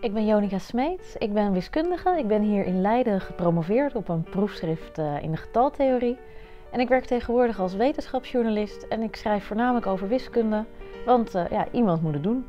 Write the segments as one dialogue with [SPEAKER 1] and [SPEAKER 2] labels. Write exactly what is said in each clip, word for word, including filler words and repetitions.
[SPEAKER 1] Ik ben Jonica Smeets, ik ben wiskundige. Ik ben hier in Leiden gepromoveerd op een proefschrift in de getaltheorie. En ik werk tegenwoordig als wetenschapsjournalist en ik schrijf voornamelijk over wiskunde, want uh, ja, iemand moet het doen.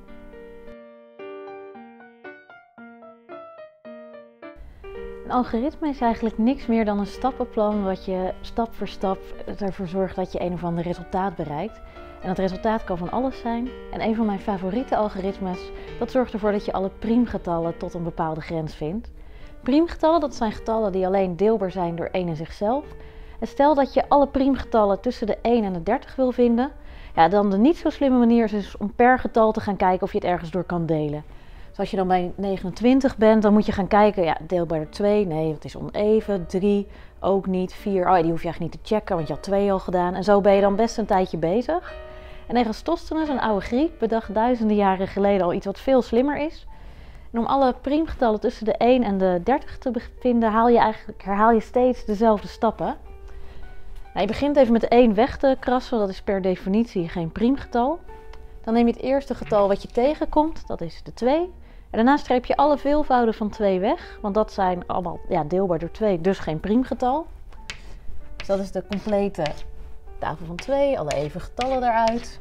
[SPEAKER 1] Een algoritme is eigenlijk niks meer dan een stappenplan wat je stap voor stap ervoor zorgt dat je een of ander resultaat bereikt. En dat resultaat kan van alles zijn. En een van mijn favoriete algoritmes, dat zorgt ervoor dat je alle priemgetallen tot een bepaalde grens vindt. Priemgetallen, dat zijn getallen die alleen deelbaar zijn door één en zichzelf. En stel dat je alle priemgetallen tussen de één en de dertig wil vinden, ja, dan de niet zo slimme manier is dus om per getal te gaan kijken of je het ergens door kan delen. Dus als je dan bij negenentwintig bent, dan moet je gaan kijken, ja, deelbaar door twee, nee, het is oneven, drie, ook niet, vier, oh ja, die hoef je eigenlijk niet te checken, want je had twee al gedaan. En zo ben je dan best een tijdje bezig. En Eratosthenes, een oude Griek, bedacht duizenden jaren geleden al iets wat veel slimmer is. En om alle priemgetallen tussen de één en de dertig te vinden, haal je eigenlijk, herhaal je steeds dezelfde stappen. Nou, je begint even met de één weg te krassen, dat is per definitie geen priemgetal. Dan neem je het eerste getal wat je tegenkomt, dat is de twee. En daarna streep je alle veelvouden van twee weg, want dat zijn allemaal ja, deelbaar door twee, dus geen priemgetal. Dus dat is de complete tafel van twee, alle even getallen daaruit.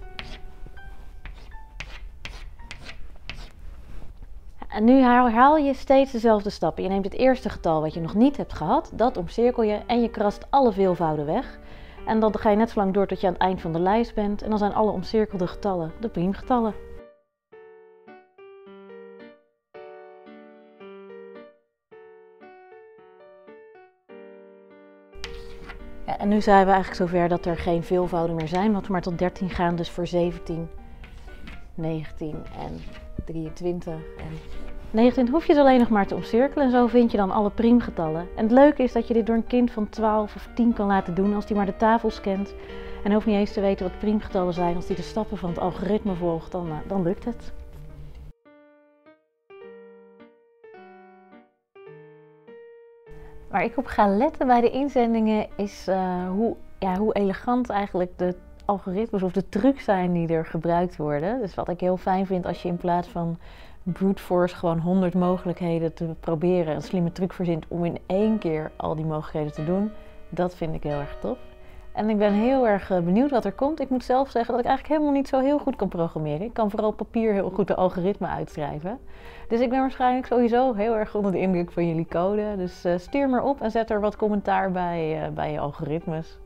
[SPEAKER 1] En nu herhaal je steeds dezelfde stappen. Je neemt het eerste getal wat je nog niet hebt gehad, dat omcirkel je en je krast alle veelvouden weg. En dan ga je net zo lang door tot je aan het eind van de lijst bent en dan zijn alle omcirkelde getallen de priemgetallen. Ja, en nu zijn we eigenlijk zover dat er geen veelvouden meer zijn, want we maar tot dertien gaan, dus voor zeventien, negentien en drieëntwintig en negenentwintig hoef je het alleen nog maar te omcirkelen en zo vind je dan alle priemgetallen. En het leuke is dat je dit door een kind van twaalf of tien kan laten doen als die maar de tafels kent. En hij hoeft niet eens te weten wat priemgetallen zijn. Als hij de stappen van het algoritme volgt, dan, uh, dan lukt het. Waar ik op ga letten bij de inzendingen is uh, hoe, ja, hoe elegant eigenlijk de algoritmes of de trucs zijn die er gebruikt worden. Dus wat ik heel fijn vind als je in plaats van brute force gewoon honderd mogelijkheden te proberen een slimme truc verzint om in één keer al die mogelijkheden te doen. Dat vind ik heel erg tof. En ik ben heel erg benieuwd wat er komt. Ik moet zelf zeggen dat ik eigenlijk helemaal niet zo heel goed kan programmeren. Ik kan vooral op papier heel goed de algoritme uitschrijven. Dus ik ben waarschijnlijk sowieso heel erg onder de indruk van jullie code. Dus uh, stuur maar op en zet er wat commentaar bij, uh, bij je algoritmes.